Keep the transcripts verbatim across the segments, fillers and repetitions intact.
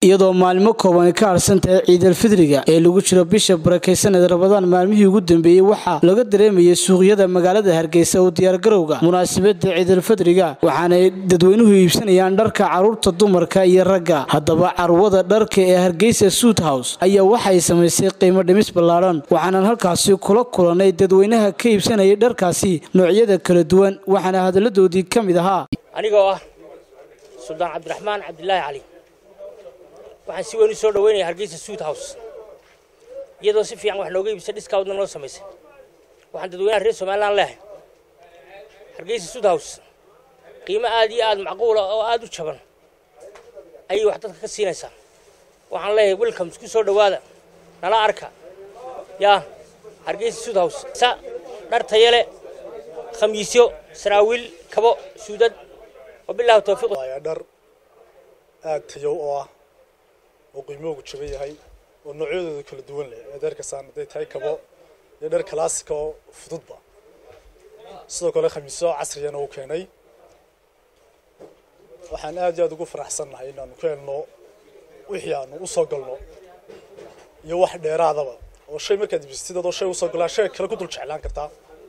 iyadoo maalmo kooban ka harsantahay ciidal fidriga ee lagu jiro bisha barakeysan ee Ramadaan maalmihii ugu dambeeyay waxa laga dareemayay suuqyada magaalada Hargeysa oo diyaar garowga munaasabadda ciidal fidriga waxaana dadweynuhu iibsanayaan dharka carruurta dumarka iyo ragga hadaba carwada dharka ee Hargeysa Suit House ayaa waxay sameysay qiimo dhimis ballaaran waxaana halkaas kula kulanay dadweynaha ka iibsanaya dharkaasi noocyada kala duwan waxaana hadaladoodii kamid ahaa anigoo ah Sultan Cabdiraxmaan Cabdullaahi Cali waxaan si weyn u soo dhaweynay Hargeysa Suit House iyadoo si fiican wax looga iibsay discount-na loo sameeyay waxaan dadweynaha reer Soomaaliland leeyahay Hargeysa Suit House qiimo aad iyo aad macquul ah oo aad u jaban ay wax dadka ka siinaysaa waxaan leeyahay welcome isku soo dhawaada nala arka ya Hargeysa Suit House sa dhar tayo leh khamiisyo saraawil kabo suudad وبالله التوفيق يا دار تيو oo oo qiimoogu jabay yahay oo noocyadooda kala duwan leh darka saanaday tahay kabo iyo dhar classic oo fududba sidoo kale khamiisyo casriyan oo keenay waxaan aad iyo aad ugu faraxsanahay inaan ku helno wixii aan u soo galno iyo wax dheeraadaba oo shay markaad ibsatid oo shay u soo galaa shay kala ku dul jeclaan kartaa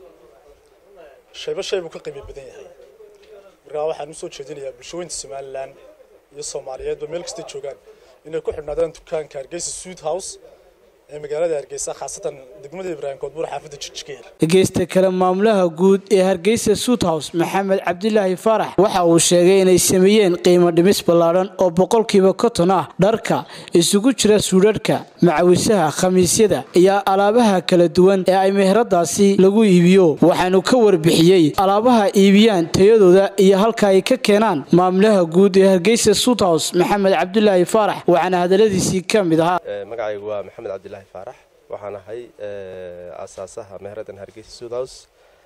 shayba shay buu ka qiimo badan yahay markaa waxaan u soo jeedinayaa bulshooyinka Soomaaliland iyo Soomaaliyeed ba meel kasta joogaan inay ku xidhnaadaan dukaanka Hargeysa Suit House ee magaalada Hargeysa khaasatan degmada Ibraahim Koodbuur xaafadda Jijgeer geesta kale maamulaha guud ee Hargeysa Suit House Maxamed Cabdillaahi Faarax waxa uu sheegay inay sameeyeen qiimo dhimis ballaaran oo boqolkiiba konton ah dharka isugu jira suudadka macawisaha khamiisyada iyo alaabaha kala duwan ee ay meheradaasi lagu iibiyo waxaanu ka warbixiyay alaabaha iibiyaan tayadooda iyo halka ay ka keenaan maamulaha guud ee Hargeysa Suit House Maxamed Cabdillaahi Faarax waxaana hadaladiisii kamid ahaa magacaygu waa Maxamed Cabdillaahi Faarax waxaan ahay asaasaha meheradan Hargeysa Suit House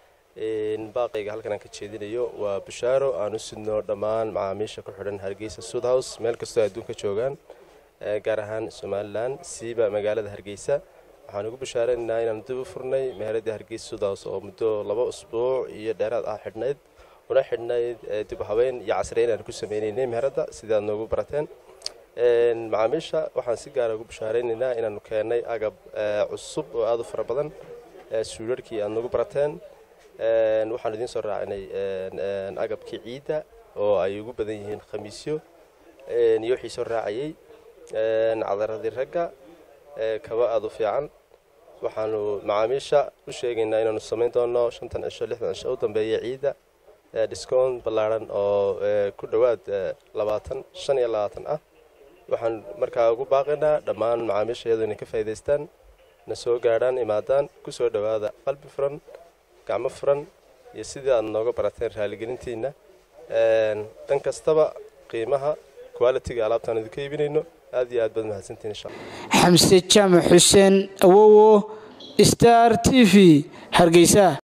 in baaqayga halkan aan ka jeedinayo waa bishaaro aan u sidno dhammaan macaamiisha ku xidhan Hargeysa Suit House meel kasta oo adduunka joogaan gaar ahaan Soomaaliland siiba magaalada Hargeysa waxaan ugu bishaareynaa inaan dib u furnay meherada Hargeysa Suit House oo muddo laba usbuuc iyo dheeraad ah xidhnayd una xidhnayd dib u habeyn iyo casriyeyn aan ku sameeynay meherada sidaad noogu barateen macaamiisha waxaan si gaar ah ugu bishaareynaa inaanu keenay agab cusub oo aad u fara badan suudadkii aad nagu barateen waxaan idin soo raacinay agabkii ciida oo ay ugu badan yihiin khamiisyo iyo wixii soo raacayay cadaradii ragga kaba aad u fiican waxaanu macaamiisha u sheegaynaa inaanu samayn doono shantan cisho lixdan cisho u dambeeya ciida discount ballaaran oo ku dhawaad labaatan shan iyo labaatan ah waxaan markaa ugu baaqaynaa dhammaan macaamiisheedu inay ka faa'iideystaan na soo gaadhaan imaadaan ku soo dhawaada qalbi furan gacmo furan iyo sidii aad nooga barateen raaligelintiina dhan kastaba qiimaha quality-ga alaabtaan idinka iibinayno aad iyo aad baad mahadsantihiin insha Allah Xamse Jaamac Xuseen Awowo Star T V Hargeysa.